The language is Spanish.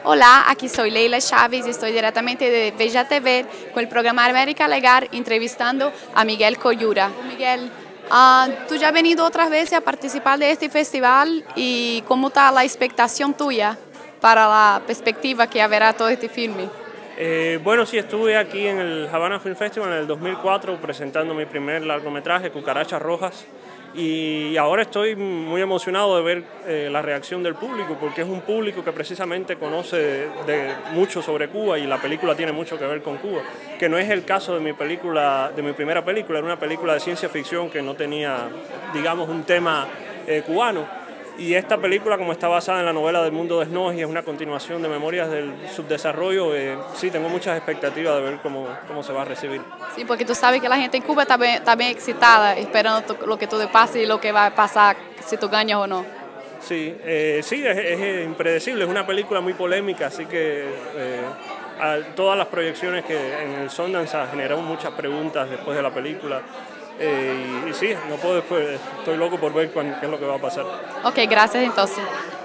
Hola, aquí soy Leila Chávez y estoy directamente de Veja TV con el programa América Legal entrevistando a Miguel Coyura. Miguel, tú ya has venido otras veces a participar de este festival y ¿cómo está la expectación tuya para la perspectiva que habrá todo este filme? Bueno, sí, estuve aquí en el Havana Film Festival en el 2004 presentando mi primer largometraje, Cucarachas Rojas, y ahora estoy muy emocionado de ver la reacción del público, porque es un público que precisamente conoce mucho sobre Cuba y la película tiene mucho que ver con Cuba, que no es el caso de mi película, de mi primera película, era una película de ciencia ficción que no tenía, digamos, un tema cubano. Y esta película, como está basada en la novela del Mundo de Snow y es una continuación de Memorias del Subdesarrollo, sí, tengo muchas expectativas de ver cómo se va a recibir. Sí, porque tú sabes que la gente en Cuba está bien excitada, esperando lo que tú te pase y lo que va a pasar, si tú ganas o no. Sí, sí, es impredecible, es una película muy polémica, así que todas las proyecciones que en el Sundance generaron muchas preguntas después de la película. Y sí, no puedo después, estoy loco por ver qué es lo que va a pasar. Ok, gracias entonces.